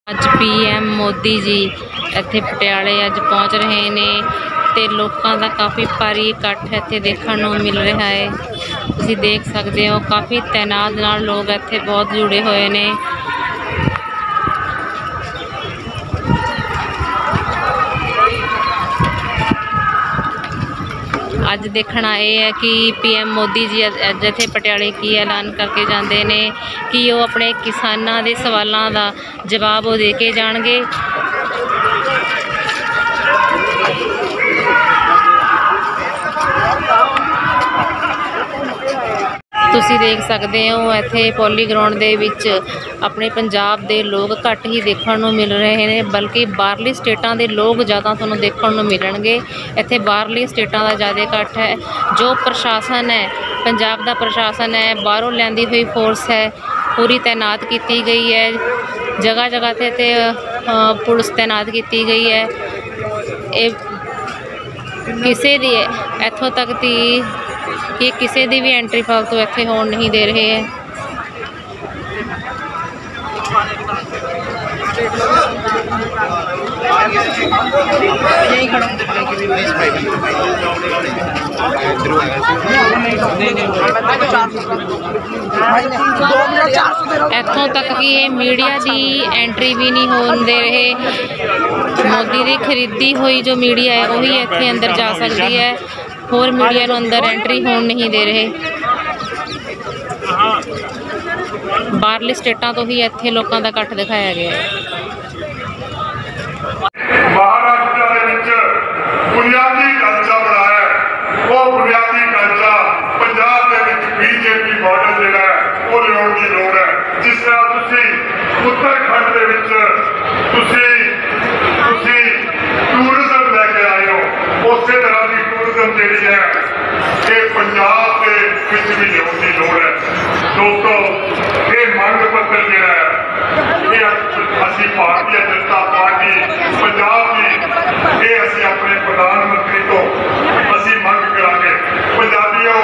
ਅੱਜ PM ਮੋਦੀ ਜੀ ਇੱਥੇ ਪਟਿਆਲੇ ਅੱਜ ਪਹੁੰਚ ਰਹੇ ਨੇ ਤੇ ਲੋਕਾਂ ਦਾ ਕਾਫੀ ਭਾਰੀ ਇਕੱਠ ਇੱਥੇ ਦੇਖਣ ਨੂੰ ਮਿਲ ਰਿਹਾ ਹੈ। ਤੁਸੀਂ ਦੇਖ ਸਕਦੇ ਹੋ ਕਾਫੀ ਤੈਨਾਤ ਨਾਲ ਲੋਕ ਇੱਥੇ ਬਹੁਤ ਜੁੜੇ ਹੋਏ ਨੇ। ਅੱਜ देखना यह है कि PM मोदी जी अज इत्थे पटियाले की ऐलान करके जाते हैं कि वो अपने किसानों के सवालों का जवाब वो दे के जाएंगे। तुसी देख सकते हो इत्थे पौली ग्राउंड दे विच अपने पंजाब दे लोग घट ही देखने को मिल रहे हैं, बल्कि बाहरली स्टेटां दे लोग ज़्यादा तुहानूं देखने को मिलणगे। इत्थे बाहरली स्टेटां दा ज़्यादा घट है। जो प्रशासन है पंजाब दा प्रशासन है बाहरों लिआंदी हुई फोर्स है पूरी तैनात की गई है। जगह जगह ते पुलिस तैनात की गई है। किसी दी इत्थों तक दी कि किसी की भी एंट्री फालतू इत्थे होण नहीं दे रहे हैं। इत्थों तक कि ये मीडिया की एंट्री भी नहीं होने दे रहे। मोदी की खरीदी हुई जो मीडिया है वही इत्थे अंदर जा सकती है, होर मीडिया को अंदर एंट्री होने नहीं दे रहे। बाहरली स्टेटां तो ही इत्थे लोगों का इकट्ठ दिखाया गया है। महाराष्ट्र दे विच बुनियादी ढांचा बनाया, वो बुनियादी ढांचा पंजाब दे विच BJP मॉडल जिहड़ा है वो लियाउण दी लोड़ है। जिस तरह तुसीं उत्तराखंड दे विच तुसीं टूरिज्म लैके आए हो, उस तरह की टूरिज्म जिहड़ी है ये पंजाब दे विच भी लियाउण दी लोड़ है। दोस्तों ये मंग पत्र जिहड़ा है ये असीं भारतीय जनता पार्टी पंजाब की ये असीं अपने प्रधानमंत्री तो असीं मंग करांगे। पंजाबियों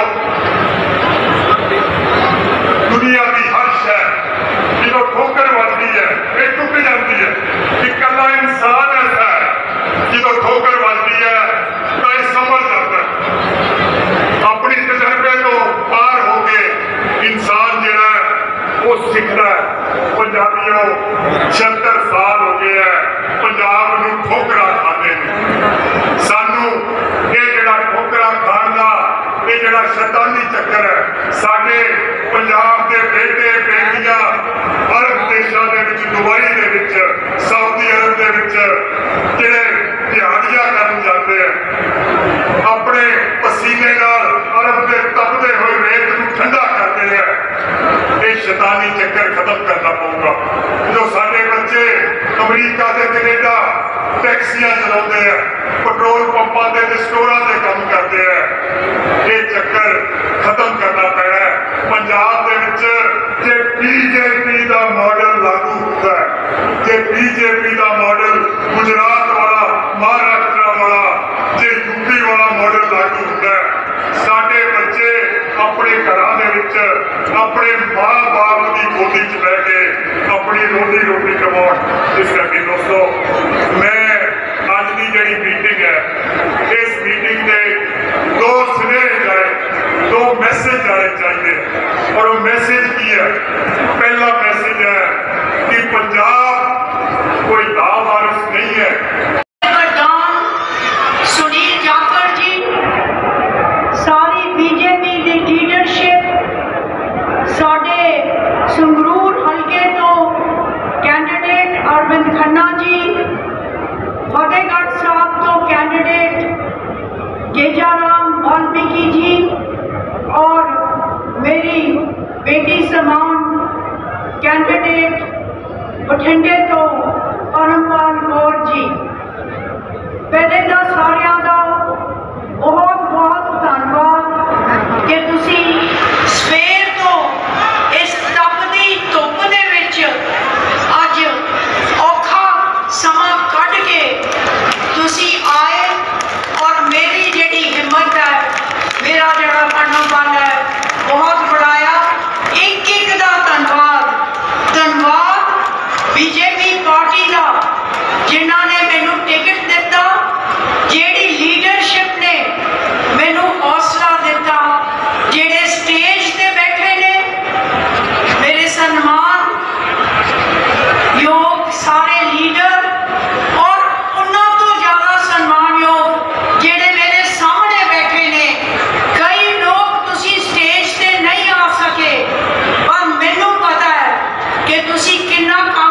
दुनिया की हर शह जो ठोकर वजदी है ये टुट जाती है। इकल्ला इंसान ऐसा है जो ठोकर वजदी है तो ये समझ जाता है। अपनी तजर्बे तो पार होके इंसान जिहड़ा है वो सीखता है। पंजाबियों 76 साल हो गए है पंजाब नूं ठोकरा खाते हैं। सानू ये जिहड़ा ठोकरा खाण दा ये जिहड़ा शैतानी चक्कर है साडे पंजाब के बेटे बेटियां अरब देशों के विच दुबई के विच सऊदी अरब के विच जिहड़े दिहाड़ियां करन जाते हैं अपने पसीने नाल अरब के तपदे हुए रेत नूं ठंडा करते हैं। ये शैतानी चक्कर खत्म करना पऊगा। जो साडे बच्चे अमरीका से कनेडा टैक्सियां चलाते हैं, पेट्रोल पंपां ते स्टोरां ते काम करते हैं, ये चक्कर खत्म करना पैना है। पंजाब दे विच जे BJP का मॉडल लागू होता है, जे BJP का मॉडल गुजरात वाला महाराष्ट्र वाला जे UP वाला मॉडल लागू होता है, साडे बच्चे अपने घरां दे विच अपने माँ बाप की गोदी च बह के अपनी रोजी रोटी कमाउण। इस करके दोस्तों मैं अज की जिहड़ी मीटिंग है इस मीटिंग के दो सुनेह जाए, दो मैसेज जाने चाहिए। और वो मैसेज की है, पहला मैसेज है कि पंजाब कोई लावारिस नहीं है। सुनील जाखड़ जी सारी BJP की लीडरशिप साडे संगरूर हल्के तो कैंडिडेट अरविंद खन्ना जी, फतेहगढ़ साहब तो कैंडिडेट गेजाराम वाल्मीकि जी और मेरी बेटी समान कैंडिडेट बठिंडे तो परमपाल कौर जी। पहले तो सारिਆਂ ਦਾ बहुत बहुत धन्यवाद कि तुसी सवेर तो इस तपदी धुप दे विच अज औखा समा कढ के तुसी आए और मेरी जिहड़ी हिम्मत है मेरा जिहड़ा मनोबल है बहुत बढ़ाया। एक एक दा धन्यवाद। BJP पार्टी ਜਿਹੜਾ ਕੰਮ